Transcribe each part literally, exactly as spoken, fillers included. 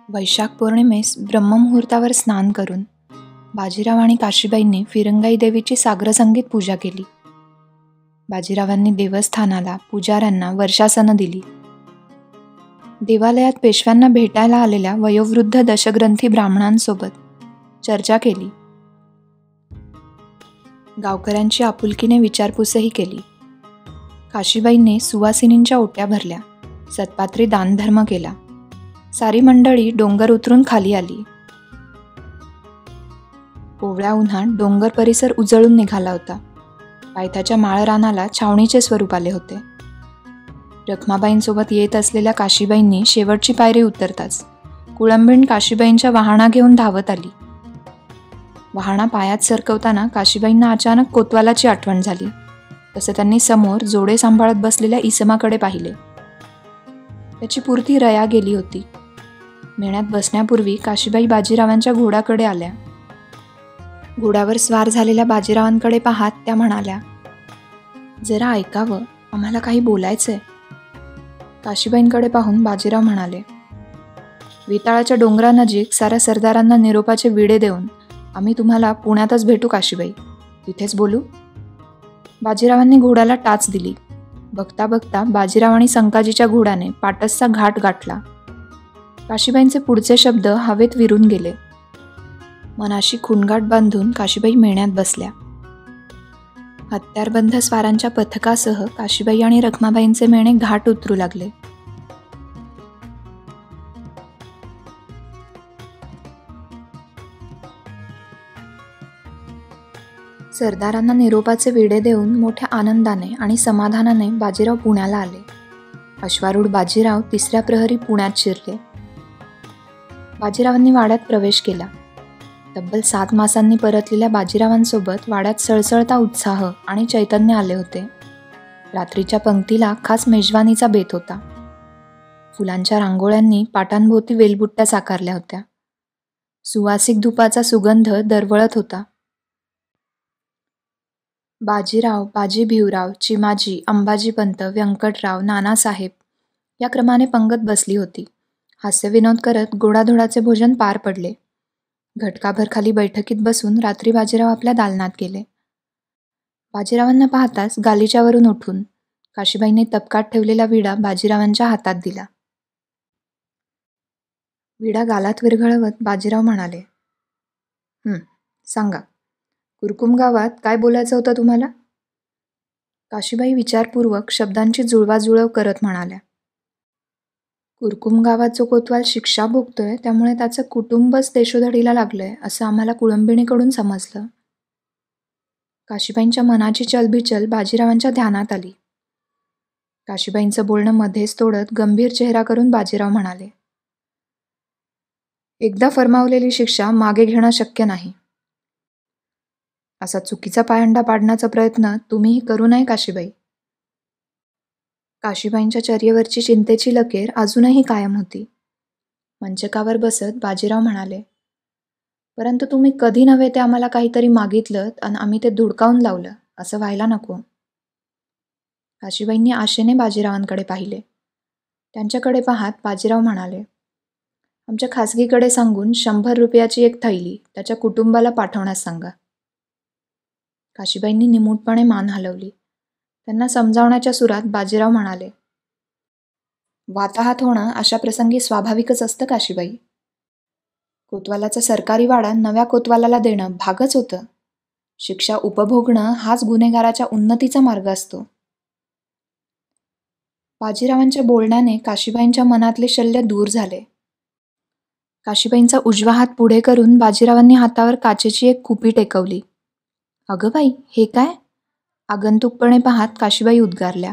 वैशाख पौर्णिमेस ब्रह्ममुहूर्तावर स्नान करून बाजीराव आणि काशीबाईंनी फिरंगाई देवीची साग्रसंगीत पूजा केली. बाजीरावांनी देवस्थानाला पुजाऱ्यांना वर्षासनं दिली. देवालयात पेशव्यांना भेटायला आलेल्या वयोवृद्ध दशग्रंथी ब्राह्मणांसोबत चर्चा केली. गावकऱ्यांची आपुलकीने विचारपूसही केली. काशीबाईंनी सुवासिनींच्या ओट्या भरल्या, सत्पात्री दानधर्म केला. सारी मंडळी डोंगर उतरून खाली आली. कोवळ्या उन्हात डोंगर परिसर उजळून निघाला होता. पायथ्याच्या माळरानाला छावणीचे स्वरूप आले होते. रखमाबाईंसोबत येत असलेल्या काशीबाईंनी शेवटची पायरी उतरताच कुळंबिण काशीबाईंच्या वाहना घेऊन धावत आली. वाहना पायात सरकवताना काशीबाईंना अचानक कोतवालाची आठवण झाली. तसं त्यांनी समोर जोडे सांभाळत बसलेल्या इसमाकडे पाहिले. त्याची पुरती रया गेली होती. मेण्यात बसण्यापूर्वी काशीबाई बाजीरावांच्या घोड्याकडे आल्या. घोड्यावर स्वार झालेल्या बाजीरावांकडे पाहत त्या म्हणाल्या, जरा ऐकावं, आम्हाला काही बोलायचंय. काशीबाईंकडे पाहून बाजीराव म्हणाले, वेताळाच्या डोंगरानजीक साऱ्या सरदारांना निरोपाचे विडे देऊन आम्ही तुम्हाला पुण्यातच भेटू काशीबाई, तिथेच बोलू. बाजीरावांनी घोड्याला टाच दिली. बघता बघता बाजीराव आणि संकाजीच्या घोड्याने पाटसचा घाट गाठला. काशीबाईंचे पुढचे शब्द हवेत विरून गेले. मनाशी खुणगाठ बांधून काशीबाई मेण्यात बसल्या. हत्यारबंद स्वारांच्या पथकासह काशीबाई आणि रखमाबाईंचे मेणे घाट उतरू लागले. सरदारांना निरोपाचे विडे देऊन मोठ्या आनंदाने आणि समाधानाने बाजीराव पुण्याला आले. अश्वारूढ बाजीराव तिसऱ्या प्रहरी पुण्यात शिरले. बाजीरावांनी वाड्यात प्रवेश केला. तब्बल सात मासांनी परतलेल्या बाजीरावांसोबत वाड्यात सळसळता उत्साह आणि चैतन्य आले होते. रात्रीच्या पंक्तीला खास मेजवानीचा बेत होता. फुलांच्या रांगोळ्यांनी पाटांभोवती वेलबुट्ट्या साकारल्या होत्या. सुवासिक धुपाचा सुगंध दरवळत होता. बाजीराव, बाजी भिवराव, चिमाजी, अंबाजीपंत, व्यंकटराव, नानासाहेब या क्रमाने पंगत बसली होती. हास्यविनोद करत गोडाधोडाचे भोजन पार पडले. घटकाभर खाली बैठकीत बसून रात्री बाजीराव आपल्या दालनात गेले. बाजीरावांना पाहताच गालिच्यावरून उठून काशीबाईंनी तपकात ठेवलेला विडा बाजीरावांच्या हातात दिला. विडा गालात विरघळवत बाजीराव म्हणाले, हं, सांगा, कुरकुम गावात काय बोलायचं होतं तुम्हाला? काशीबाई विचारपूर्वक शब्दांची जुळवाजुळव करत म्हणाल्या, कुरकुम गावात जो कोतवाल शिक्षा भोगतोय त्यामुळे त्याचं कुटुंबच देशोधडीला लागलंय असं आम्हाला कुळंबिणीकडून समजलं. काशीबाईंच्या मनाची चलबिचल बाजीरावांच्या ध्यानात आली. काशीबाईंचं बोलणं मध्येच तोडत गंभीर चेहरा करून बाजीराव म्हणाले, एकदा फरमावलेली शिक्षा मागे घेणं शक्य नाही. असा चुकीचा पायंडा पाडण्याचा प्रयत्न तुम्हीही करू नये काशीबाई. काशीबाईंच्या चर्येवरची चिंतेची लकीर अजूनही कायम होती. मंचकावर बसत बाजीराव म्हणाले, परंतु तुम्ही कधी नव्हे ते आम्हाला काहीतरी मागितलं आणि आम्ही ते धुडकावून लावलं, असं व्हायला नको. काशीबाईंनी आशेने बाजीरावांकडे पाहिले. त्यांच्याकडे पाहत बाजीराव म्हणाले, आमच्या खासगीकडे सांगून शंभर रुपयाची एक थैली त्याच्या कुटुंबाला पाठवण्यास सांगा. काशीबाईंनी निमूटपणे मान हलवली. त्यांना समजावण्याच्या सुरात बाजीराव म्हणाले, वाताहात होणं अशा प्रसंगी स्वाभाविकच असतं काशीबाई. कोतवालाचा सरकारी वाडा नव्या कोतवालाला देणं भागच होतं. शिक्षा उपभोगणं हाच गुन्हेगाराच्या उन्नतीचा मार्ग असतो. बाजीरावांच्या बोलण्याने काशीबाईंच्या मनातले शल्य दूर झाले. काशीबाईंचा उजवा हात पुढे करून बाजीरावांनी हातावर काचेची एक कुपी टेकवली. अगं बाई, हे काय? आगंतुकपणे पाहत काशीबाई उद्गारल्या.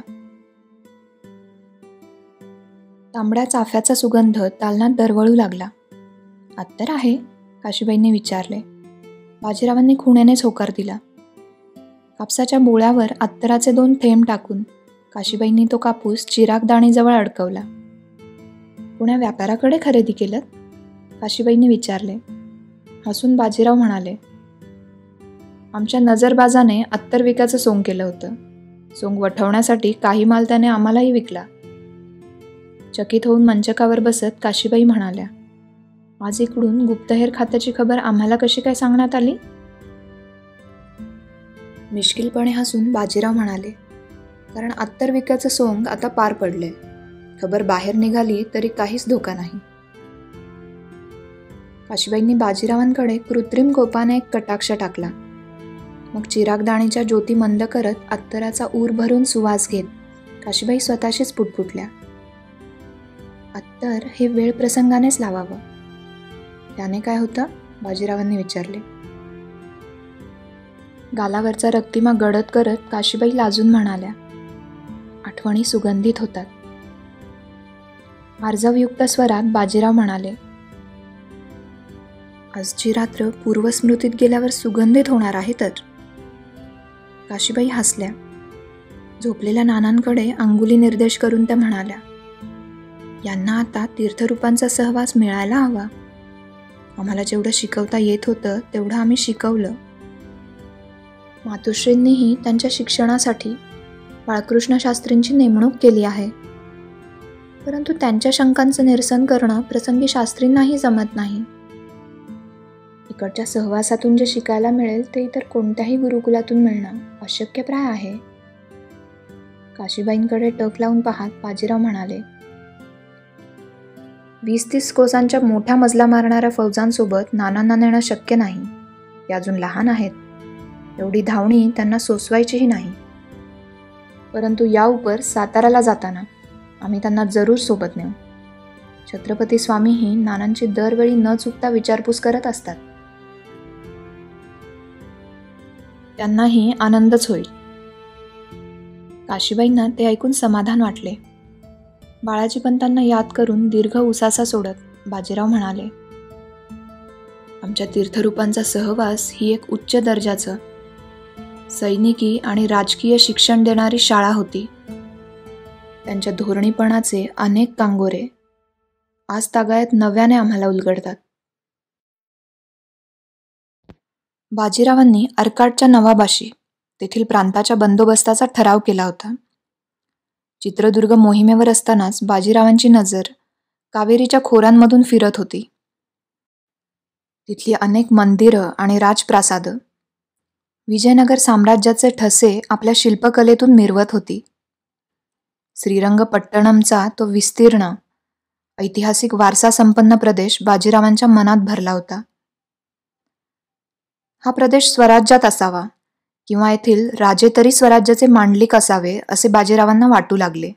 तांबड्या चाफ्याचा सुगंध दालनात दरवळू लागला. अत्तर आहे? काशीबाईंनी विचारले. बाजीरावांनी खुणेनेच होकार दिला. कापसाच्या बोळ्यावर अत्तराचे दोन थेंब टाकून काशीबाईंनी तो कापूस चिरागदाणीजवळ अडकवला. पुण्या व्यापाराकडे खरेदी केलं? काशीबाईंनी विचारले. हसून बाजीराव म्हणाले, आमच्या नजरबाजाने अत्तर विकायचं सोंग केलं होतं. सोंग वठवण्यासाठी काही माल त्याने आम्हालाही विकला. चकित होऊन मंचकावर बसत काशीबाई म्हणाल्या, आज इकडून गुप्तहेर खात्याची खबर आम्हाला कशी काय सांगण्यात आली? मिश्किलपणे हसून बाजीराव म्हणाले, कारण अत्तर विक्याचं सोंग आता पार पडले. खबर बाहेर निघाली तरी काहीच धोका नाही. काशीबाईंनी बाजीरावांकडे कृत्रिम कोपाने एक कटाक्ष टाकला. मग चिरागदाणीच्या ज्योती मंद करत अत्तराचा ऊर भरून सुवास घेत काशीबाई स्वतःशीच पुटपुटल्या, अत्तर हे वेळ प्रसंगानेच लावावं. त्याने काय होतं? बाजीरावांनी विचारले. गालावरचा रक्तिमा गडद करत काशीबाई लाजून म्हणाल्या, आठवणी सुगंधित होतात. आर्जवयुक्त स्वरात बाजीराव म्हणाले, आजची रात्र पूर्वस्मृतीत गेल्यावर सुगंधित होणार आहे तर. काशीबाई हसल्या. झोपलेल्या नानांकडे अंगुली निर्देश करून त्या म्हणाल्या, यांना आता तीर्थरूपांचा सहवास मिळायला हवा. आम्हाला जेवढं शिकवता येत होतं तेवढं आम्ही शिकवलं. मातोश्रींनीही त्यांच्या शिक्षणासाठी बाळकृष्ण शास्त्रींची नेमणूक केली आहे. परंतु त्यांच्या शंकांचं निरसन करणं प्रसंगी शास्त्रींनाही जमत नाही. इकडच्या सहवासातून जे शिकायला मिळेल ते इतर कोणत्याही गुरुकुलातून मिळणं अशक्यप्राय आहे. काशीबाईंकडे टक लावून पाहत बाजीराव म्हणाले, वीस तीस कोसांच्या मोठ्या मजला मारणाऱ्या फौजांसोबत नानांना नेणं शक्य नाही. ते अजून लहान आहेत. एवढी धावणी त्यांना सोसवायचीही नाही. परंतु या उपर साताऱ्याला जाताना आम्ही त्यांना जरूर सोबत नेऊ. छत्रपती स्वामीही नानांची दरवेळी न चुकता विचारपूस करत असतात. त्यांनाही आनंदच होईल. काशीबाईंना ते ऐकून समाधान वाटले. बाळाजीपंतांना याद करून दीर्घ उसासा सोडत बाजीराव म्हणाले, आमच्या तीर्थरूपांचा सहवास ही एक उच्च दर्जाचं सैनिकी आणि राजकीय शिक्षण देणारी शाळा होती. त्यांच्या धोरणीपणाचे अनेक कांगोरे आज तागायत नव्याने आम्हाला उलगडतात. बाजीरावांनी अर्काटच्या नवाबाशी तेथील प्रांताच्या बंदोबस्ताचा ठराव केला होता. चित्रदुर्ग मोहिमेवर असतानाच बाजीरावांची नजर कावेरीच्या खोऱ्यांमधून फिरत होती. तिथली अनेक मंदिरं आणि राजप्रासादं विजयनगर साम्राज्याचे ठसे आपल्या शिल्पकलेतून मिरवत होती. श्रीरंगपट्टणमचा तो विस्तीर्ण ऐतिहासिक वारसा संपन्न प्रदेश बाजीरावांच्या मनात भरला होता. हा प्रदेश स्वराज्यात असावा किंवा येथील राजे तरी स्वराज्याचे मांडलिक असावे असे बाजीरावांना वाटू लागले.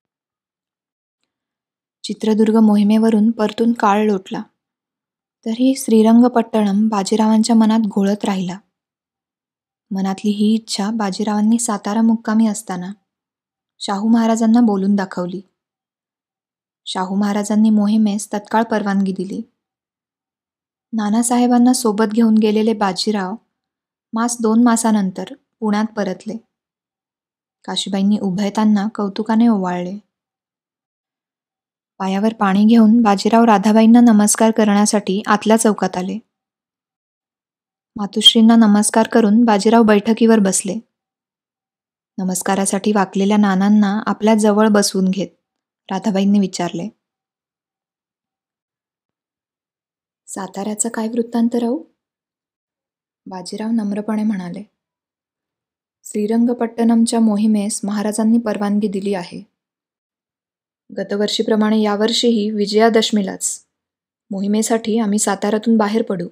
चित्रदुर्ग मोहिमेवरून परतून काळ लोटला तरी श्रीरंगपट्टणम बाजीरावांच्या मनात घोळत राहिला. मनातली ही इच्छा बाजीरावांनी सातारा मुक्कामी असताना शाहू महाराजांना बोलून दाखवली. शाहू महाराजांनी मोहिमेस तत्काळ परवानगी दिली. नानासाहेबांना सोबत घेऊन गेलेले बाजीराव मास दोन मासानंतर पुण्यात परतले. काशीबाईंनी उभयतांना कौतुकाने ओवाळले. पायावर पाणी घेऊन बाजीराव राधाबाईंना नमस्कार करण्यासाठी आतल्या चौकात आले. मातुश्रींना नमस्कार करून बाजीराव बैठकीवर बसले. नमस्कारासाठी वाकलेल्या नानांना आपल्या जवळ बसवून घेत राधाबाईंनी विचारले, साताऱ्याचा काय वृत्तांत राहू? बाजीराव नम्रपणे म्हणाले, श्रीरंगपट्टणमच्या मोहिमेस महाराजांनी परवानगी दिली आहे. गतवर्षीप्रमाणे यावर्षीही विजयादशमीलाच मोहिमेसाठी आम्ही साताऱ्यातून बाहेर पडू.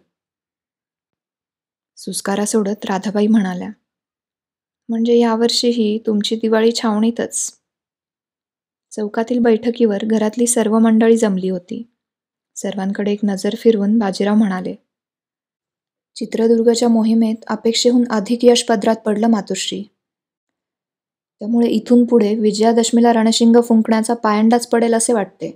सुस्कारा सोडत राधाबाई म्हणाल्या, म्हणजे यावर्षीही तुमची दिवाळी छावणीतच. चौकातील बैठकीवर घरातली सर्व मंडळी जमली होती. सर्वांकडे एक नजर फिरवून बाजीराव म्हणाले, चित्रदुर्गच्या मोहिमेत अपेक्षेहून अधिक यश पदरात पडलं मातोश्री. त्यामुळे इथून पुढे विजयादशमीला रणशिंग फुंकण्याचा पायंडाच पडेल असे वाटते.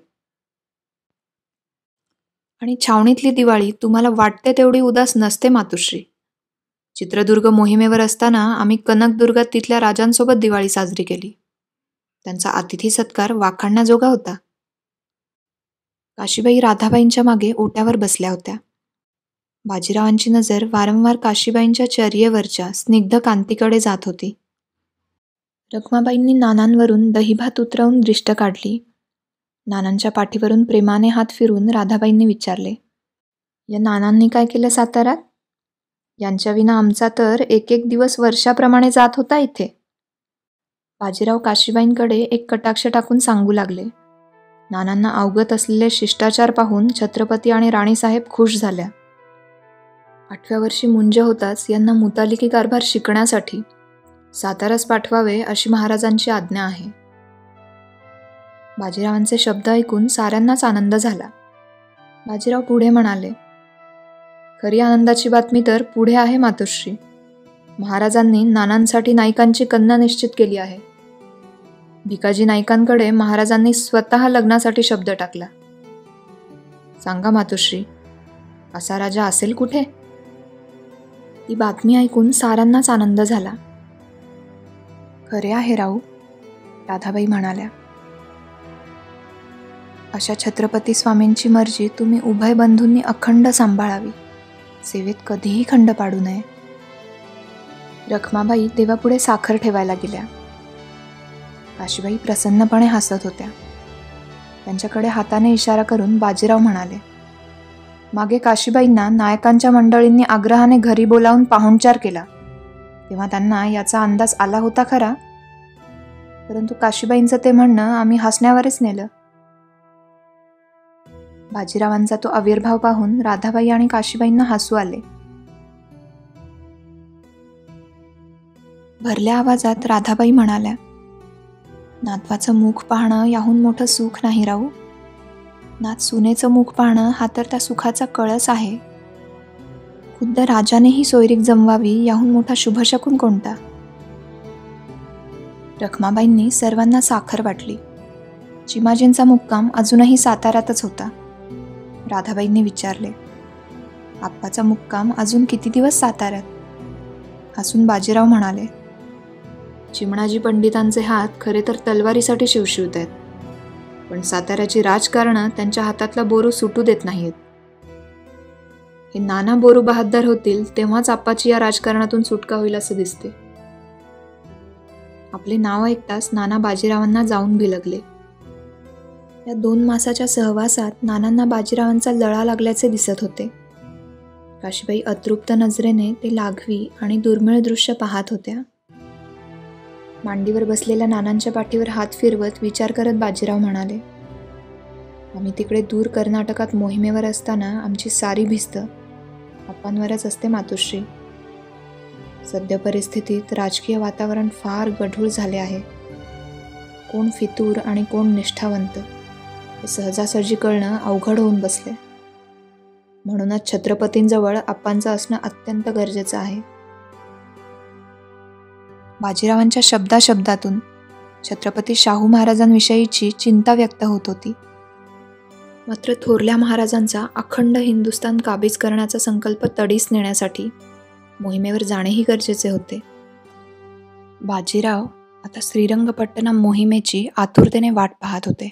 आणि छावणीतली दिवाळी तुम्हाला वाटते तेवढी उदास नसते मातोश्री. चित्रदुर्ग मोहिमेवर असताना आम्ही कनकदुर्गात तिथल्या राजांसोबत दिवाळी साजरी केली. त्यांचा अतिथी सत्कार वाखाणण्याजोगा होता. काशीबाई राधाबाईंच्या मागे ओट्यावर बसल्या होत्या. बाजीरावांची नजर वारंवार काशीबाईंच्या चर्येवरच्या स्निग्ध कांतीकडे जात होती. रखमाबाईंनी नानांवरून दहीभात उतरवून दृष्ट काढली. नानांच्या पाठीवरून प्रेमाने हात फिरवून राधाबाईंनी विचारले, या नानांनी काय केलं साताऱ्यात? यांच्या विना आमचा तर एक एक दिवस वर्षाप्रमाणे जात होता इथे. बाजीराव काशीबाईंकडे एक कटाक्ष टाकून सांगू लागले. नानांना अवगत असलेले शिष्टाचार पाहून छत्रपती आणि राणीसाहेब खुश झाल्या. आठव्या वर्षी मुंज होताच यांना मुतालिकी कारभार शिकण्यासाठी साताऱ्यास पाठवावे अशी महाराजांची आज्ञा आहे. बाजीरावांचे शब्द ऐकून साऱ्यांनाच आनंद झाला. बाजीराव पुढे म्हणाले, खरी आनंदाची बातमी तर पुढे आहे मातोश्री. महाराजांनी नानांसाठी नाईकांची कन्या निश्चित केली आहे. भिकाजी नाईकांकडे महाराजांनी स्वतः लग्नासाठी शब्द टाकला. सांगा मातोश्री, असा राजा असेल कुठे? ती बातमी ऐकून साऱ्यांनाच आनंद झाला. खरे आहे राऊ, राधाबाई म्हणाल्या. अशा छत्रपती स्वामींची मर्जी तुम्ही उभय बंधूंनी अखंड सांभाळावी. सेवेत कधीही खंड पाडू नये. रखमाबाई देवापुढे साखर ठेवायला गेल्या. काशीबाई प्रसन्नपणे हसत होत्या. त्यांच्याकडे हाताने इशारा करून बाजीराव म्हणाले, मागे काशीबाईंना नायकांच्या मंडळींनी आग्रहाने घरी बोलावून पाहुणचार केला, तेव्हा त्यांना याचा अंदाज आला होता खरा, परंतु काशीबाईंचं ते म्हणणं आम्ही हसण्यावरच नेलं. बाजीरावांचा तो आविर्भाव पाहून राधाबाई आणि काशीबाईंना हसू आले. भरल्या आवाजात राधाबाई म्हणाल्या, नातवाचं मुख पाहणं याहून मोठं सुख नाही राहू. नात सुनेचं मुख पाहणं हा तर त्या सुखाचा कळस आहे. खुद्द राजानेही सोयरीक जमवावी याहून मोठा शुभशकून कोणता? रखमाबाईंनी सर्वांना साखर वाटली. चिमाजींचा मुक्काम अजूनही साताऱ्यातच होता. राधाबाईंनी विचारले, आप्पाचा मुक्काम अजून किती दिवस साताऱ्यात? हसून बाजीराव म्हणाले, चिमणाजी पंडितांचे हात खरे तर तलवारीसाठी शिवशिवत आहेत, पण साताऱ्याची राजकारणं त्यांच्या हातातला बोरू सुटू देत नाहीत. हे नाना बोरू बहादर होतील तेव्हाच आप्पाची या राजकारणातून सुटका होईल असं दिसते. आपले नाव ऐकताच नाना बाजीरावांना जाऊन भिलगले. या दोन मासाच्या सहवासात नानांना बाजीरावांचा लळा लागल्याचे दिसत होते. काशीबाई अतृप्त नजरेने ते लाघवी आणि दुर्मिळ दृश्य पाहत होत्या. मांडीवर बसलेल्या नानांच्या पाठीवर हात फिरवत विचार करत बाजीराव म्हणाले, आम्ही तिकडे दूर कर्नाटकात मोहिमेवर असताना आमची सारी भिस्त आप्पांवरच असते मातोश्री. सद्य परिस्थितीत राजकीय वातावरण फार गढूळ झाले आहे. कोण फितूर आणि कोण निष्ठावंत हे सहजासहजी कळणं अवघड होऊन बसले. म्हणूनच छत्रपतींजवळ आप्पांचं असणं अत्यंत गरजेचं आहे. बाजीरावांच्या शब्दाशब्दातून छत्रपती शाहू महाराजांविषयीची चिंता व्यक्त होत होती. मात्र थोरल्या महाराजांचा अखंड हिंदुस्थान काबीज करण्याचा संकल्प तडीस नेण्यासाठी मोहिमेवर जाणेही गरजेचे होते. बाजीराव आता श्रीरंगपट्टणम मोहिमेची आतुरतेने वाट पाहत होते.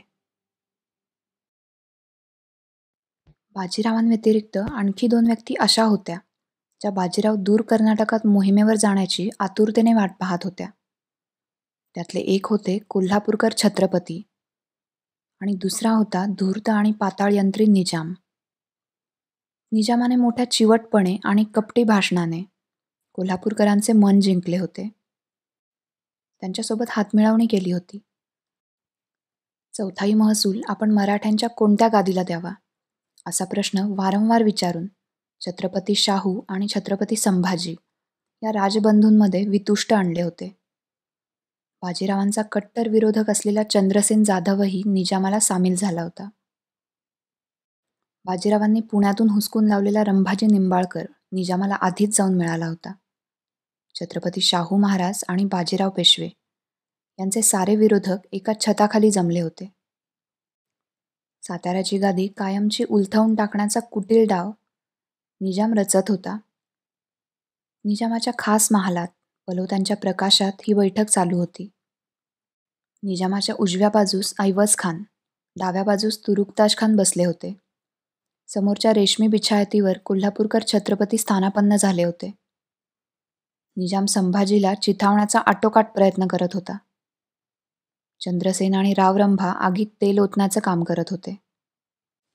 बाजीरावांव्यतिरिक्त आणखी दोन व्यक्ती अशा होत्या ज्या बाजीराव दूर कर्नाटकात मोहिमेवर जाण्याची आतुरतेने वाट पाहत होत्या. त्यातले एक होते कोल्हापूरकर छत्रपती आणि दुसरा होता धूर्त आणि पाताळयंत्री निजाम. निजामाने मोठ्या चिवटपणे आणि कपटी भाषणाने कोल्हापूरकरांचे मन जिंकले होते. त्यांच्यासोबत हातमिळवणी केली होती. चौथाई महसूल आपण मराठ्यांच्या कोणत्या गादीला द्यावा असा प्रश्न वारंवार विचारून छत्रपती शाहू आणि छत्रपती संभाजी या राजबंधूंमध्ये वितुष्ट आणले होते. बाजीरावांचा कट्टर विरोधक असलेला चंद्रसेन जाधवही निजामाला सामील झाला होता. बाजीरावांनी पुण्यातून हुसकून लावलेला रंभाजी निंबाळकर निजामाला आधीच जाऊन मिळाला होता. छत्रपती शाहू महाराज आणि बाजीराव पेशवे यांचे सारे विरोधक एका छताखाली जमले होते. साताऱ्याची गादी कायमची उलथवून टाकण्याचा कुटील डाव निजाम रचत होता. निजामाच्या खास महालात पलोत्यांच्या प्रकाशात ही बैठक चालू होती. निजामाच्या उजव्या बाजूस ऐवज खान, डाव्या बाजूस तुरुकताज खान बसले होते. समोरच्या रेशमी बिछायतीवर कोल्हापूरकर छत्रपती स्थानापन्न झाले होते. निजाम संभाजीला चिथावण्याचा आटोकाट प्रयत्न करत होता. चंद्रसेन आणि रावरंभा आगीत तेल ओतण्याचं काम करत होते.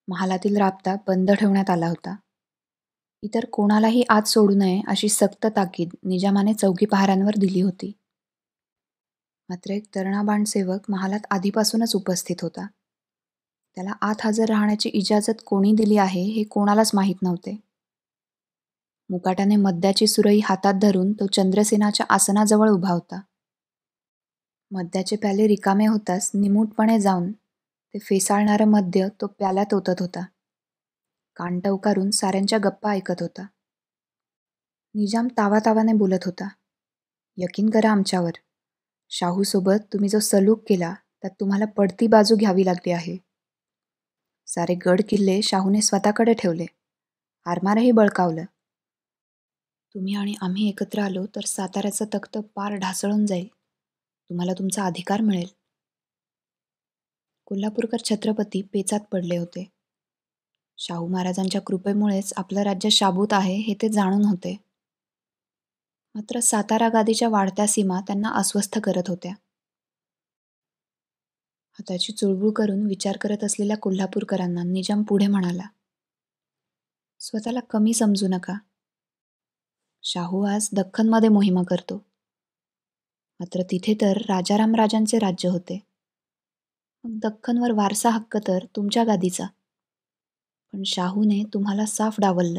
महालातील राबता बंद ठेवण्यात आला होता. इतर कोणालाही आत सोडू नये अशी सक्त ताकीद निजामाने चौकी पहाऱ्यांवर दिली होती. मात्र एक तरणा बाणसेवक महालात आधीपासूनच उपस्थित होता. त्याला आत हजर राहण्याची इजाजत कोणी दिली आहे हे कोणालाच माहीत नव्हते. मुकाट्याने मद्याची सुरई हातात धरून तो चंद्रसेनाच्या आसनाजवळ उभा होता. मद्याचे प्याले रिकामे होताच निमूटपणे जाऊन ते फेसाळणारं मद्य तो प्याल्यात ओतत होता. कान टवकारून साऱ्यांच्या गप्पा ऐकत होता. निजाम तावातावाने बोलत होता. यकीन करा आमच्यावर. शाहूसोबत तुम्ही जो सलूक केला त्यात तुम्हाला पडती बाजू घ्यावी लागली आहे. सारे गड किल्ले शाहूने स्वतःकडे ठेवले. आरमारही बळकावलं. तुम्ही आणि आम्ही एकत्र आलो तर साताऱ्याचं तख्त पार ढासळून जाईल. तुम्हाला तुमचा अधिकार मिळेल. कोल्हापूरकर छत्रपती पेचात पडले होते. शाहू महाराजांच्या कृपेमुळेच आपलं राज्य शाबूत आहे हे ते जाणून होते. मात्र सातारा गादीच्या वाढत्या सीमा त्यांना अस्वस्थ करत होत्या. हाताची चुळबुळ करून विचार करत असलेल्या कोल्हापूरकरांना निजाम पुढे म्हणाला, स्वतःला कमी समजू नका. शाहू आज दख्खनमध्ये मोहिमा करतो. मात्र तिथे तर राजाराम राजांचे राज्य होते. मग दख्खनवर वारसा हक्क तर तुमच्या गादीचा. पण शाहूने तुम्हाला साफ डावललं.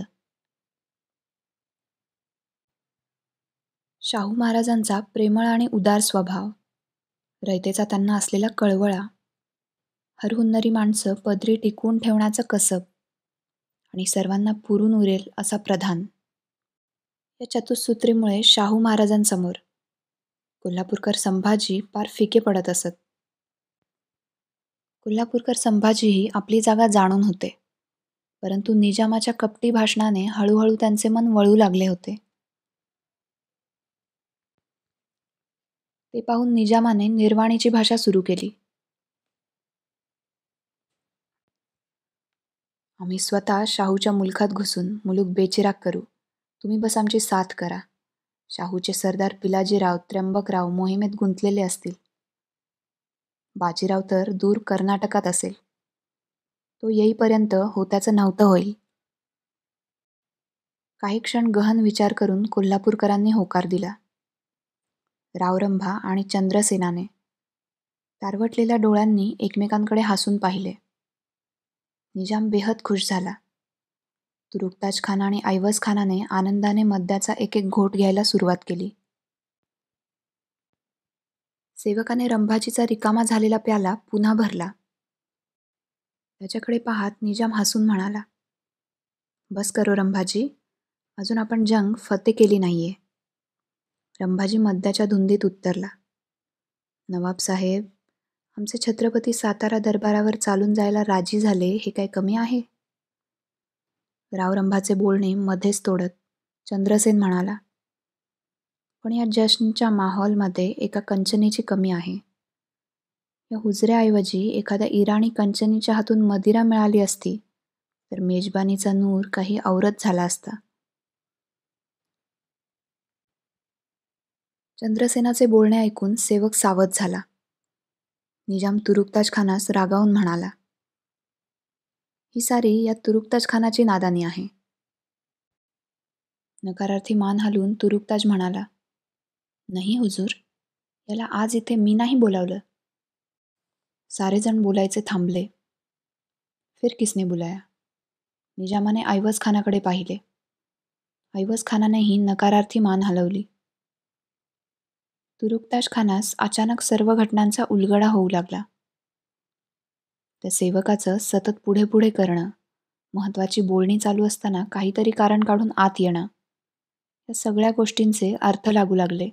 शाहू महाराजांचा प्रेमळ आणि उदार स्वभाव, रयतेचा त्यांना असलेला कळवळा, हरहुन्नरी माणसं पदरी टिकवून ठेवण्याचं कसब आणि सर्वांना पुरून उरेल असा प्रधान, या चतुसूत्रीमुळे शाहू महाराजांसमोर कोल्हापूरकर संभाजी पार फिके पडत असत. कोल्हापूरकर संभाजीही आपली जागा जाणून होते, परंतु निजामाच्या कपटी भाषणाने हळूहळू त्यांचे मन वळू लागले होते. ते पाहून निजामाने निर्वाणीची भाषा सुरू केली. आम्ही स्वतः शाहूच्या मुलखात घुसून मुलूक बेचिराग करू. तुम्ही बस आमची साथ करा. शाहूचे सरदार पिलाजीराव, त्र्यंबकराव मोहिमेत गुंतलेले असतील. बाजीराव तर दूर कर्नाटकात असेल. तो येईपर्यंत होत्याचं नव्हतं होईल. काही क्षण गहन विचार करून कोल्हापूरकरांनी होकार दिला. रावरंभा आणि चंद्रसेनाने तारवटलेल्या डोळ्यांनी एकमेकांकडे हसून पाहिले. निजाम बेहद खुश झाला. तुरुकताज खान आणि ऐवज खानाने आनंदाने मद्याचा एक एक घोट घ्यायला सुरुवात केली. सेवकाने रंभाजीचा रिकामा झालेला प्याला पुन्हा भरला. त्याच्याकडे पाहत निजाम हसून म्हणाला, बस करो रंभाजी, अजून आपण जंग फते केली नाहीये. रंभाजी मद्याच्या धुंदीत उत्तरला, नवाबसाहेब, आमचे छत्रपती सातारा दरबारावर चालून जायला राजी झाले हे काय कमी आहे? रावरंभाचे बोलणे मध्येच तोडत चंद्रसेन म्हणाला, पण या जश्नच्या माहोलमध्ये एका कंचनीची कमी आहे. या हुजऱ्याऐवजी एखाद्या इराणी कंचनीच्या हातून मदिरा मिळाली असती तर मेजबानीचा नूर काही औरत झाला असता. चंद्रसेनाचे बोलणे ऐकून सेवक सावध झाला. निजाम तुरुकताज खानास रागावून म्हणाला, ही सारी या तुरुकताज खानाची नादानी आहे. नकारार्थी मान हलवून तुरुकताज म्हणाला, नाही हुजूर, याला आज इथे मी नाही बोलावलं. सारेजण बोलायचे थांबले. फिर किसने बुलाया? निजामाने ऐवज खानाकडे पाहिले. ऐवज खानानेही नकारार्थी मान हलवली. तुरुकताज खानास अचानक सर्व घटनांचा उलगडा होऊ लागला. त्या सेवकाचं सतत पुढे पुढे करणं, महत्त्वाची बोलणी चालू असताना काहीतरी कारण काढून आत येणं, या सगळ्या गोष्टींचे अर्थ लागू लागले.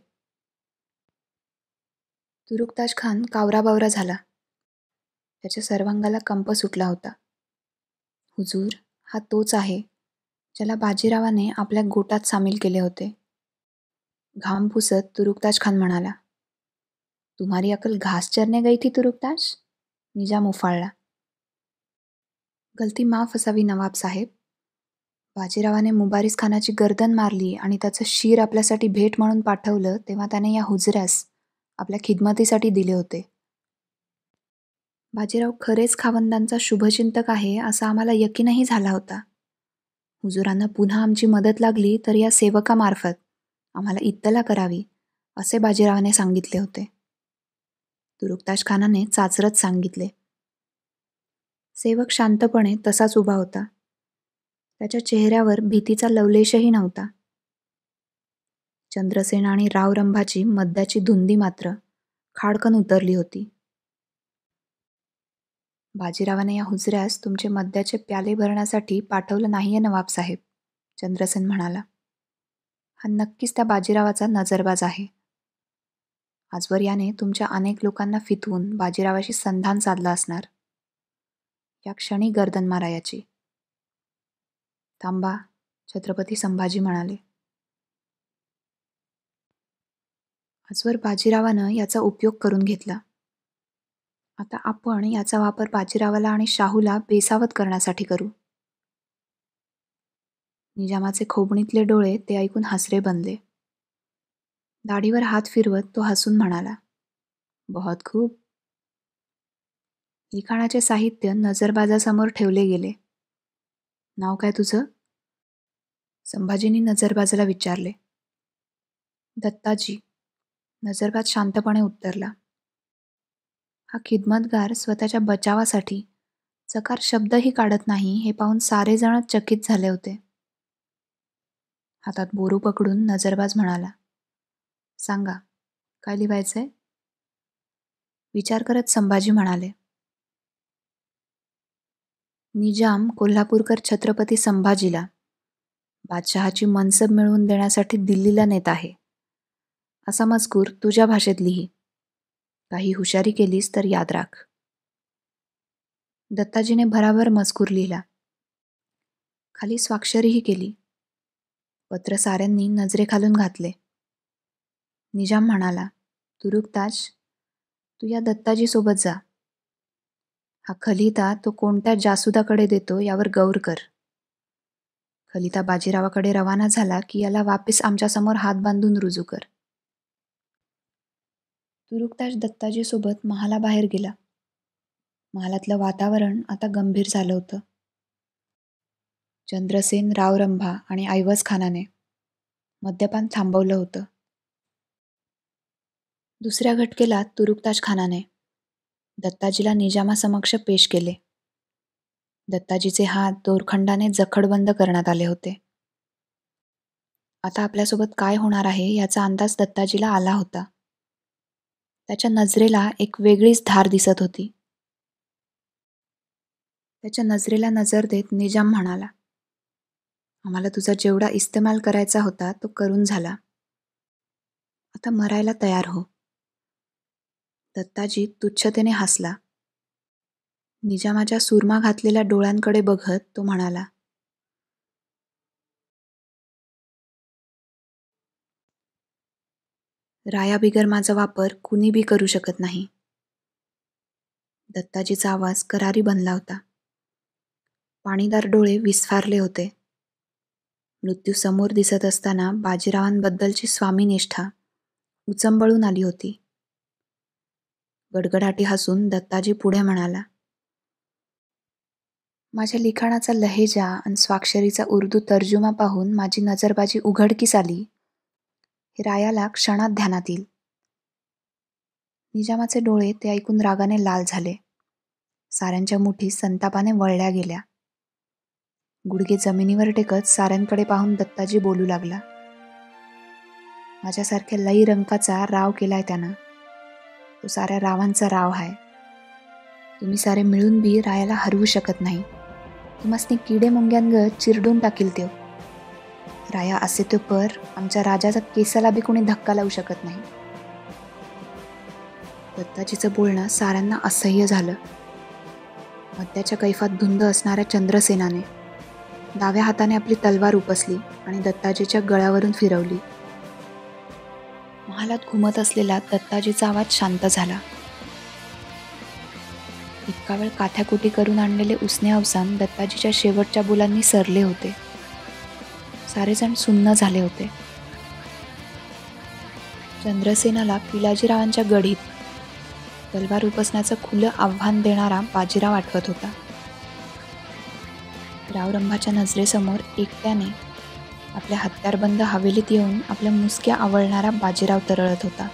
तुरुकताज खान कावराबावरा झाला. त्याच्या सर्वांगाला कंप सुटला होता. हुजूर, हा तोच आहे ज्याला बाजीरावाने आपल्या गोटात सामील केले होते. घाम पुसत तुरुकताज खान म्हणाला, तुम्हारी अकल घास चरने गई थी तुरुकताज? निजाम उफाळला. गलती माफ असावी नवाब साहेब. बाजीरावाने मुबारीस खानाची गर्दन मारली आणि त्याचं शीर आपल्यासाठी भेट म्हणून पाठवलं तेव्हा त्याने या हुजऱ्यास आपल्या खिदमतीसाठी दिले होते. बाजीराव खरेच खावंदांचा शुभचिंतक आहे असा आम्हाला यकीनही झाला होता. हुजुरांना पुन्हा आमची मदत लागली तर या सेवकामार्फत आम्हाला इत्तला करावी असे बाजीरावाने सांगितले होते. तुरुकताश खानाने चाचरत सांगितले. सेवक शांतपणे तसाच उभा होता. त्याच्या चेहऱ्यावर भीतीचा लवलेशही नव्हता. चंद्रसेन आणि रावरंभाची मद्याची धुंदी मात्र खाडकन उतरली होती. बाजीरावाने या हुजऱ्यास तुमचे मद्याचे प्याले भरण्यासाठी पाठवलं नाहीये नवाबसाहेब, चंद्रसेन म्हणाला. हा नक्कीच त्या बाजीरावाचा नजरबाज आहे. आजवर याने तुमच्या अनेक लोकांना फितवून बाजीरावाशी संधान साधला असणार. या क्षणी गर्दन मारा याची. थांबा, छत्रपती संभाजी म्हणाले. आजवर बाजीरावानं याचा उपयोग करून घेतला. आता आपण याचा वापर बाजीरावाला आणि शाहूला बेसावत करण्यासाठी करू. निजामाचे खोबणीतले डोळे ते ऐकून हसरे बनले. दाढीवर हात फिरवत तो हसून म्हणाला, बहुत खूप. लिखाणाचे साहित्य नजरबाजासमोर ठेवले गेले. नाव काय तुझं? संभाजींनी नजरबाजाला विचारले. दत्ताजी, नजरबाज शांतपणे उत्तरला. हा खिदमतगार स्वतःच्या बचावासाठी चकार शब्दही काढत नाही हे पाहून सारे जण चकित झाले होते. हातात बोरू पकडून नजरबाज म्हणाला, सांगा, काय लिहायचंय? विचार करत संभाजी म्हणाले, निजाम कोल्हापूरकर छत्रपती संभाजीला बादशहाची मनसब मिळवून देण्यासाठी दिल्लीला नेत आहे. असा मजकूर तुझ्या भाषेत लिही. काही हुशारी केलीस तर याद राख. दत्ताजीने भराभर मजकूर लिहिला. खाली स्वाक्षरीही केली. पत्र साऱ्यांनी नजरेखालून घातले. निजाम म्हणाला, तुरुकताज, तू या दत्ताजी सोबत जा. हा खलिता तो कोणत्या जासुदाकडे देतो यावर गौर कर. खलिता बाजीरावाकडे रवाना झाला की याला वापिस आमच्यासमोर हात बांधून रुजू कर. तुरुकताज दत्ताजी सोबत महालाबाहेर गेला. महालातलं वातावरण आता गंभीर झालं होतं. चंद्रसेन, रावरंभा आणि ऐवज खानाने मद्यपान थांबवलं होतं. दुसऱ्या घटकेला तुरुकताज खानाने दत्ताजीला निजामासमक्ष पेश केले. दत्ताजीचे हात दोरखंडाने जखडबंद करण्यात आले होते. आता आपल्यासोबत काय होणार आहे याचा अंदाज दत्ताजीला आला होता. त्याच्या नजरेला एक वेगळीच धार दिसत होती. त्याच्या नजरेला नजर देत निजाम म्हणाला, आम्हाला तुझा जेवढा इस्तेमाल करायचा होता तो करून झाला. आता मरायला तयार हो. दत्ताजी तुच्छतेने हसला. निजामाच्या सुरमा घातलेल्या डोळ्यांकडे बघत तो म्हणाला, रायाबिगर माझा वापर कुणी बी करू शकत नाही. दत्ताजीचा आवाज करारी बनला होता. पाणीदार डोळे विस्फारले होते. मृत्यू समोर दिसत असताना बाजीरावांबद्दलची स्वामीनिष्ठा उचंबळून आली होती. गडगडाटी हसून दत्ताजी पुढे म्हणाला, माझ्या लिखाणाचा लहेजा आणि स्वाक्षरीचा उर्दू तर्जुमा पाहून माझी नजरबाजी उघडकीस आली हे रायाला क्षणात ध्यानात येईल. निजामाचे डोळे ते ऐकून रागाने लाल झाले. साऱ्यांच्या मुठी संतापाने वळल्या गेल्या. गुडघे जमिनीवर टेकत साऱ्यांकडे पाहून दत्ताजी बोलू लागला, माझ्यासारख्या लई रंकाचा राव केलाय त्यानं. तो साऱ्या रावांचा राव आहे. तुम्ही सारे मिळून बी रायाला हरवू शकत नाही. तुम्हासनी किडे मुंग्यांग चिरडून टाकील त्यो. राया असे तो पर आमच्या राजाचा केसाला बी कोणी धक्का लावू शकत नाही. दत्ताजीचं बोलणं साऱ्यांना असह्य झालं. मद्याच्या कैफात धुंद असणाऱ्या चंद्रसेनाने डाव्या हाताने आपली तलवार उपसली आणि दत्ताजीच्या गळ्यावरून फिरवली. महालात घुमत असलेला दत्ताजीचा आवाज शांत झाला. इतका वेळ काथ्याकुटी करून आणलेले उसने अवसान दत्ताजीच्या शेवटच्या बोलांनी सरले होते. सारेजण सुन्न झाले होते. चंद्रसेनाला पिलाजीरावांच्या गढीत तलवार उपसण्याचं खुलं आव्हान देणारा बाजीराव आठवत होता. रावरंभाच्या नजरेसमोर एकट्याने आपल्या हत्यारबंद हवेलीत येऊन आपल्या मुसक्या आवळणारा बाजीराव तरळत होता.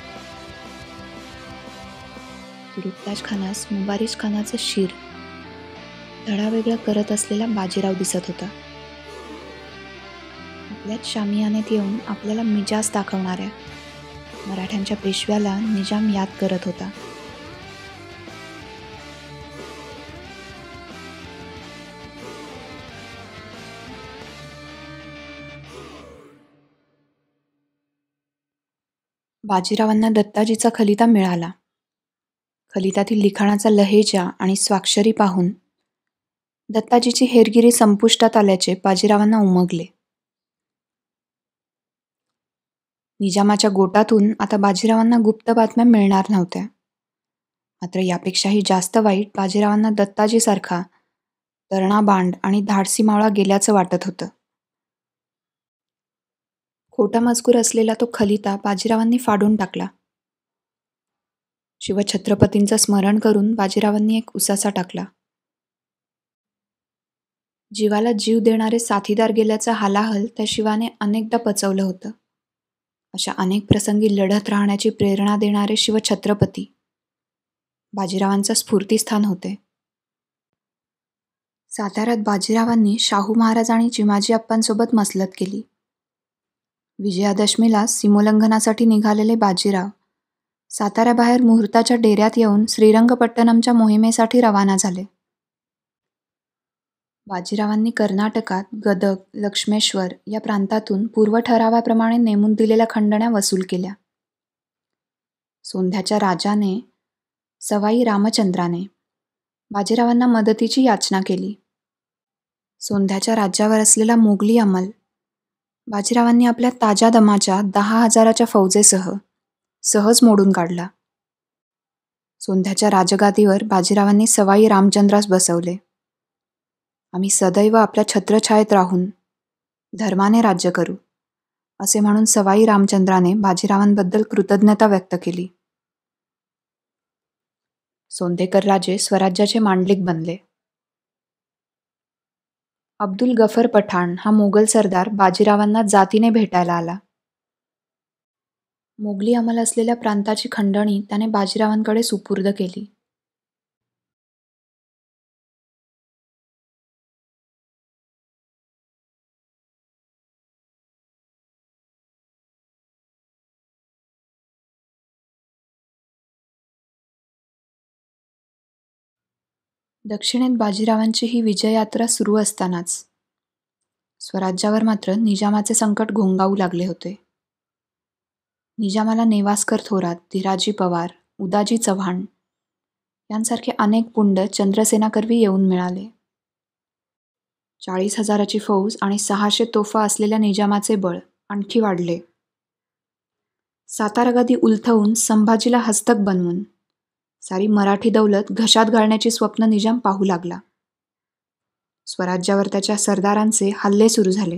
तुरुकताज खानास मुबारिज खानाचं शिर धडा वेगळं करत असलेला बाजीराव दिसत होता. आपल्याच शामियानेत येऊन आपल्याला मिजाज दाखवणाऱ्या मराठ्यांच्या पेशव्याला निजाम याद करत होता. बाजीरावांना दत्ताजीचा खलिता मिळाला. खलितातील लिखाणाचा लहेजा आणि स्वाक्षरी पाहून दत्ताजीची हेरगिरी संपुष्टात आल्याचे बाजीरावांना उमगले. निजामाच्या गोटातून आता बाजीरावांना गुप्त बातम्या मिळणार नव्हत्या. मात्र यापेक्षाही जास्त वाईट बाजीरावांना दत्ताजीसारखा तरणा बांड आणि धाडसी मावळा गेल्याचं वाटत होतं. खोटा मजकूर असलेला तो खलिता बाजीरावांनी फाडून टाकला. शिवछत्रपतींचं स्मरण करून बाजीरावांनी एक उसासा टाकला. जीवाला जीव देणारे साथीदार गेल्याचा हालाहल त्या शिवाने अनेकदा पचवलं होतं. अशा अनेक प्रसंगी लढत राहण्याची प्रेरणा देणारे शिवछत्रपती बाजीरावांचं स्फूर्तिस्थान होते. साताऱ्यात बाजीरावांनी शाहू महाराज आणि चिमाजी अप्पांसोबत मसलत केली. विजयादशमीला सीमोल्लंघनासाठी निघालेले बाजीराव साताऱ्याबाहेर मुहूर्ताच्या डेऱ्यात येऊन श्रीरंगपट्टणमच्या मोहिमेसाठी रवाना झाले. बाजीरावांनी कर्नाटकात गदग, लक्ष्मेश्वर या प्रांतातून पूर्व ठरावाप्रमाणे नेमून दिलेल्या खंडण्या वसूल केल्या. सोंध्याच्या राजाने सवाई रामचंद्राने बाजीरावांना मदतीची याचना केली. सोंध्याच्या राज्यावर असलेला मोगली अंमल बाजीरावांनी आपल्या ताज्या दमाच्या दहा हजाराच्या फौजेसह सहज मोडून काढला. सोंध्याच्या राजगादीवर बाजीरावांनी सवाई रामचंद्रास बसवले. आम्ही सदैव आपल्या छत्रछायेत राहून धर्माने राज्य करू असे म्हणून सवाई रामचंद्राने बाजीरावांबद्दल कृतज्ञता व्यक्त केली. सोंदेकर राजे स्वराज्याचे मांडलिक बनले. अब्दुल गफर पठाण हा मोगल सरदार बाजीरावांना जातीने भेटायला आला. मोगली अंमल असलेल्या प्रांताची खंडणी त्याने बाजीरावांकडे सुपूर्द केली. दक्षिणेत बाजीरावांची ही विजययात्रा सुरू असतानाच स्वराज्यावर मात्र निजामाचे संकट घोंगावू लागले होते. निजामाला नेवास्कर थोरात, धीराजी पवार, उदाजी चव्हाण यांसारखे अनेक पुंड चंद्रसेनाकरवी येऊन मिळाले. चाळीस हजाराची फौज आणि सहाशे तोफा असलेल्या निजामाचे बळ आणखी वाढले. सातारागादी उलथवून संभाजीला हस्तक बनवून सारी मराठी दौलत घशात घालण्याची स्वप्न निजाम पाहू लागला. स्वराज्यावर त्याच्या सरदारांचे हल्ले सुरू झाले.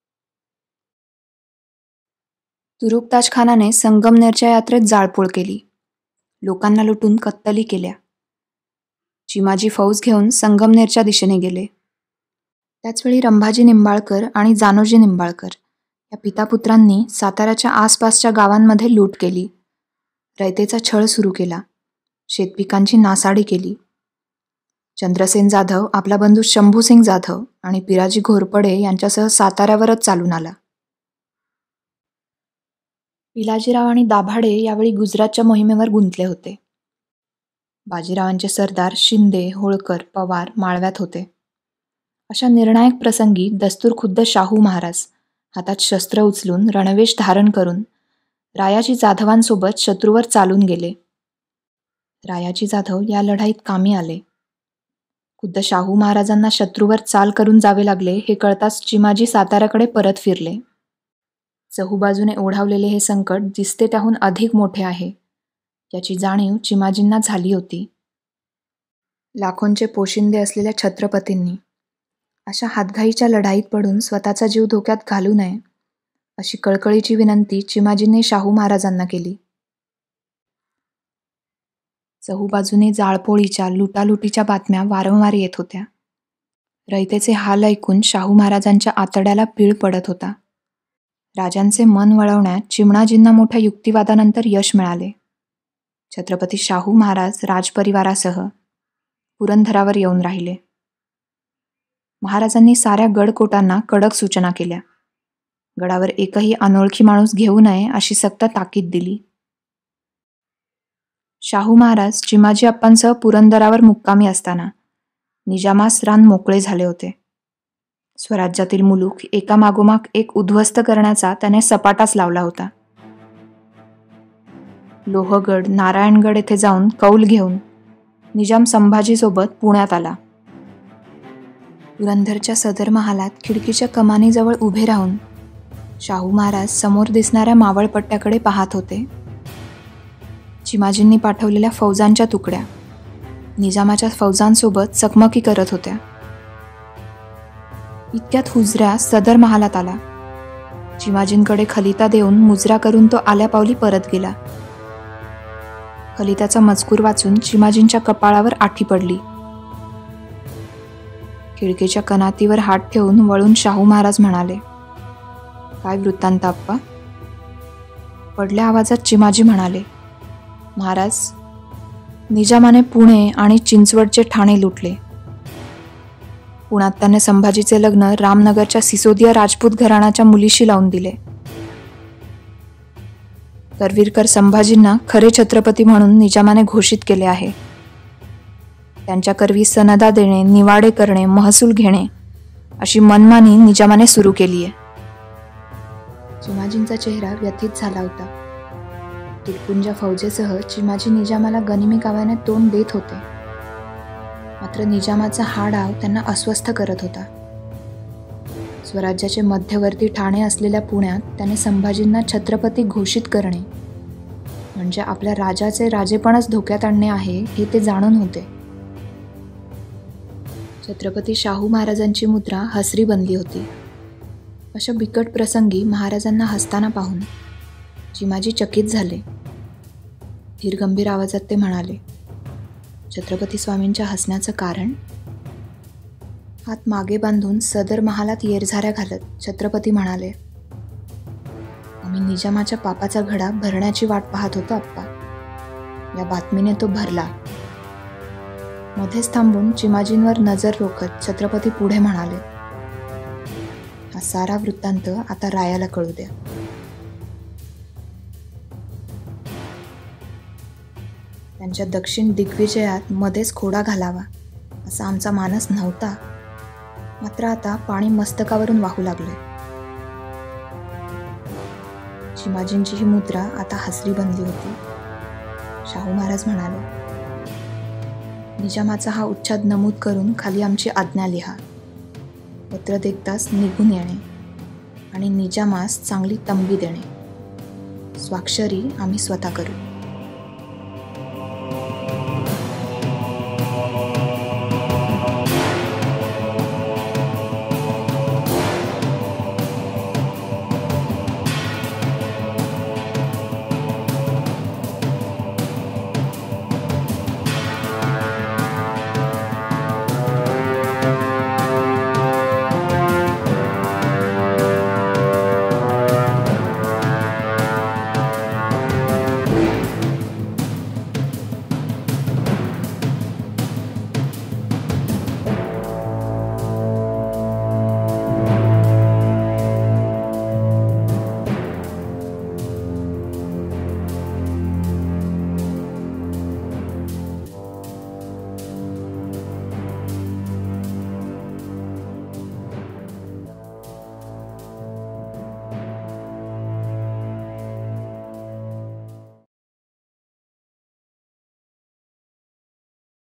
तुरुकताज खानाने संगमनेरच्या यात्रेत जाळपोळ केली. लोकांना लुटून कत्तली केल्या. चिमाजी फौज घेऊन संगमनेरच्या दिशेने गेले. त्याचवेळी रंभाजी निंबाळकर आणि जानोजी निंबाळकर या पितापुत्रांनी साताऱ्याच्या आसपासच्या गावांमध्ये लूट केली. रयतेचा छळ सुरू केला. शेतपिकांची नासाडी केली. चंद्रसेन जाधव आपला बंधू शंभूसिंग जाधव आणि पिराजी घोरपडे यांच्यासह साताऱ्यावरच चालून आला. पिलाजीराव आणि दाभाडे यावेळी गुजरातच्या मोहिमेवर गुंतले होते. बाजीरावांचे सरदार शिंदे, होळकर, पवार माळव्यात होते. अशा निर्णायक प्रसंगी दस्तूर खुद्द शाहू महाराज हातात शस्त्र उचलून रणवेश धारण करून रायाजी जाधवांसोबत शत्रूवर चालून गेले. रायाजी जाधव या लढाईत कामी आले. खुद्द शाहू महाराजांना शत्रूवर चाल करून जावे लागले हे कळताच चिमाजी साताऱ्याकडे परत फिरले. चहूबाजूने ओढावलेले हे संकट दिसते त्याहून अधिक मोठे आहे याची जाणीव चिमाजींना झाली होती. लाखोंचे पोशिंदे असलेल्या छत्रपतींनी अशा हातघाईच्या लढाईत पडून स्वतःचा जीव धोक्यात घालू नये अशी कळकळीची विनंती चिमाजींनी शाहू महाराजांना केली. चहूबाजूने जाळपोळीच्या लुटालुटीच्या बातम्या वारंवार येत होत्या. रयतेचे हाल ऐकून शाहू महाराजांच्या आतड्याला पीळ पडत होता. राजांचे मन वळवण्यात चिमणाजींना मोठ्या युक्तिवादानंतर यश मिळाले. छत्रपती शाहू महाराज राजपरिवारासह पुरंदरावर येऊन राहिले. महाराजांनी साऱ्या गडकोटांना कडक सूचना केल्या. गडावर एकही अनोळखी माणूस घेऊ नये अशी सक्त ताकीद दिली. शाहू महाराज चिमाजी अप्पांसह पुरंदरावर मुक्कामी असताना निजामास रान मोकळे झाले होते. स्वराज्यातील मुलूक एकामागोमाग एक उद्ध्वस्त करण्याचा त्याने सपाटाच लावला होता. लोहगड, नारायणगड येथे जाऊन कौल घेऊन निजाम संभाजीसोबत पुण्यात आला. पुरंदरच्या सदर महालात खिडकीच्या कमानीजवळ उभे राहून शाहू महाराज समोर दिसणाऱ्या मावळपट्ट्याकडे पाहत होते. चिमाजींनी पाठवलेल्या फौजांच्या तुकड्या निजामाच्या फौजांसोबत चकमकी करत होत्या. इतक्यात हुजऱ्या सदर महालात आला. चिमाजींकडे खलिता देऊन मुजरा करून तो आल्यापावली परत गेला. खलिताचा मजकूर वाचून चिमाजींच्या कपाळावर आठी पडली. खिडकीच्या कनातीवर हात ठेवून वळून शाहू महाराज म्हणाले, काय वृत्तांत आप्पा? पडल्या आवाजात चिमाजी म्हणाले, महाराज, निजामाने पुणे आणि चिंचवडचे ठाणे लुटले. पुण्यात त्याने संभाजीचे लग्न रामनगरच्या सिसोदिया राजपूत घराण्याच्या मुलीशी लावून दिले. करवीरकर संभाजींना खरे छत्रपती म्हणून निजामाने घोषित केले आहे. त्यांच्या करवी सनदा देणे, निवाडे करणे, महसूल घेणे अशी मनमानी निजामाने सुरू केली आहे. चिमाजींचा चेहरा व्यथित झाला होता. तुटपुंजा फौजेसह चिमाजी निजामाला गनिमी काव्याने तोंड देत होते. मात्र निजामाचा हा डाव त्यांना अस्वस्थ करत होता. स्वराज्याचे मध्यवर्ती ठाणे असलेल्या पुण्यात त्याने संभाजींना छत्रपती घोषित करणे म्हणजे आपल्या राजाचे राजेपणच धोक्यात आणणे आहे हे ते जाणून होते. छत्रपती शाहू महाराजांची मुद्रा हसरी बनली होती. अशा बिकट प्रसंगी महाराजांना हसताना पाहून चिमाजी चकित झाले. धीरगंभीर आवाजात ते म्हणाले, छत्रपती स्वामींच्या हसण्याचं कारण? हात मागे बांधून सदर महालात येरझाऱ्या घालत छत्रपती म्हणाले, आम्ही निजामाच्या पापाचा घडा भरण्याची वाट पाहत होतो आप्पा. या बातमीने तो भरला. मध्येच थांबून चिमाजींवर नजर रोखत छत्रपती पुढे म्हणाले, हा सारा वृत्तांत आता रायाला कळू द्या. त्यांच्या दक्षिण दिग्विजयात मध्येच खोडा घालावा असा आमचा मानस नव्हता. मात्र आता पाणी मस्तकावरून वाहू लागले. चिमाजींची ही मुद्रा आता हसरी बनली होती. शाहू महाराज म्हणाले, निजामाचा हा उच्छाद नमूद करून खाली आमची आज्ञा लिहा. पत्र देखताच निघून येणे आणि निजामास चांगली तंबी देणे. स्वाक्षरी आम्ही स्वतः करू.